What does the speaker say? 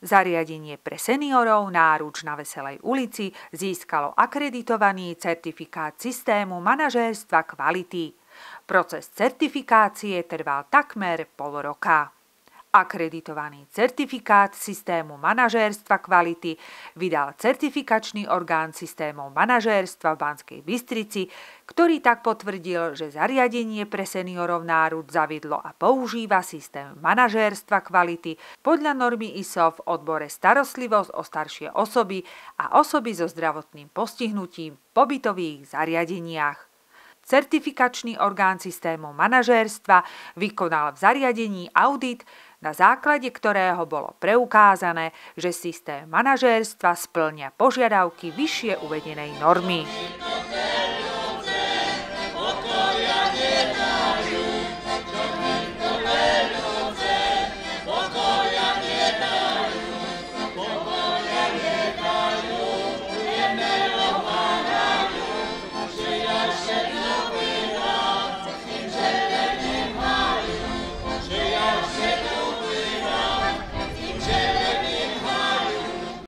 Zariadenie pre seniorov Náruč na Veselej ulici získalo akreditovaný certifikát systému manažérstva kvality. Proces certifikácie trval takmer pol roka. Akreditovaný certifikát systému manažérstva kvality vydal certifikačný orgán systémov manažérstva v Banskej Bystrici, ktorý tak potvrdil, že zariadenie pre seniorov Náruč zaviedlo a používa systém manažérstva kvality podľa normy ISO v odbore starostlivosť o staršie osoby a osoby so zdravotným postihnutím v pobytových zariadeniach. Certifikačný orgán systému manažérstva vykonal v zariadení audit, na základe ktorého bolo preukázané, že systém manažérstva spĺňa požiadavky vyššie uvedenej normy.